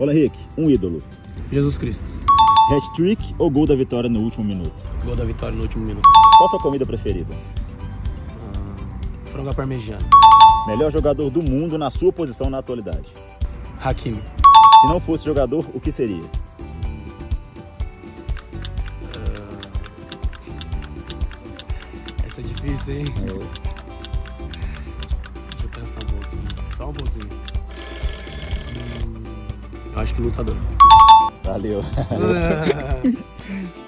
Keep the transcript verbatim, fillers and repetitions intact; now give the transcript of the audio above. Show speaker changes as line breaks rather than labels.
Fala, Rick, um ídolo.
Jesus Cristo.
Hat-trick ou gol da vitória no último minuto?
Gol da vitória no último minuto.
Qual a sua comida preferida?
Ah, frango à parmegiana.
Melhor jogador do mundo na sua posição na atualidade?
Hakimi.
Se não fosse jogador, o que seria?
Uh... Essa é difícil, hein?
Eu...
Deixa eu pensar um pouquinho, só um pouquinho. Hum... Eu acho que lutador.
Valeu.